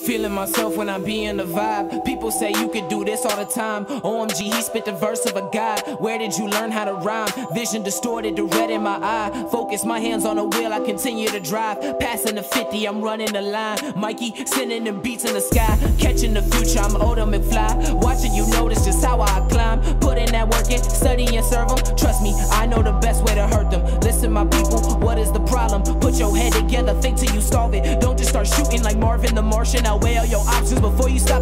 Feeling myself when I be in the vibe. People say you could do this all the time. OMG, he spit the verse of a guy. Where did you learn how to rhyme? Vision distorted, the red in my eye. Focus my hands on the wheel, I continue to drive. Passing the 50, I'm running the line. Mikey, sending the beats in the sky. Catching the future, I'm Oda McFly. Watching you notice just how I climb. Put in that work in, study and serve them. Trust me, I know the best way to hurt them. Listen my people, what is the problem? Put your head together, think till you solve it. Don't just start shooting like Marvin the Martian. I'll weigh all your options before you stop